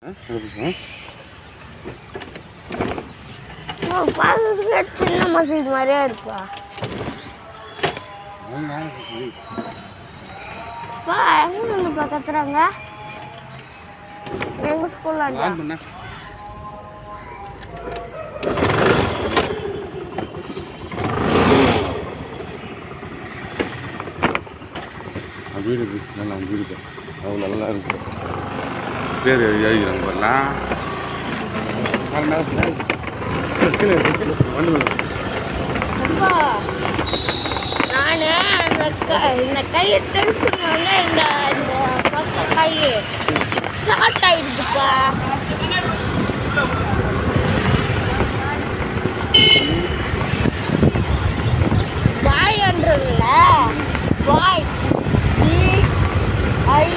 பார்க்கறதுக்கு சின்ன மசீது மாதிரியே இருப்பா. எங்க வந்து கத்துறாங்க எங்க ஸ்கூல்ல. வீடு நல்லா வீடு அவ்வளோ நல்லா இருக்கு. பேர் எழுதிக்கிறாங்க நானு இந்த கையை தெரிஞ்சுனாங்க. இந்த பக்கம் கை ஷார்ட் ஆயிடுச்சுப்பா. பாய்ன்றதுல பாய் ஐ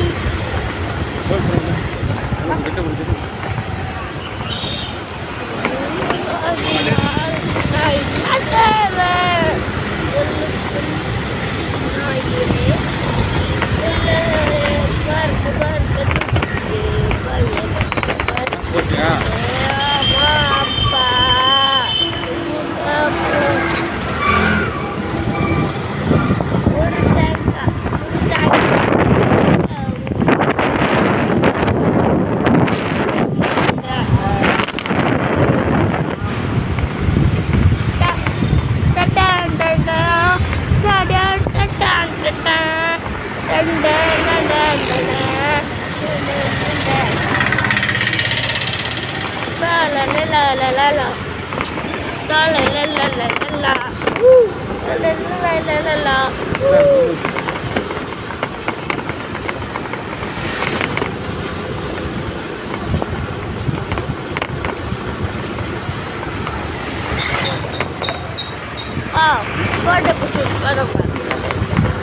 Wow, what a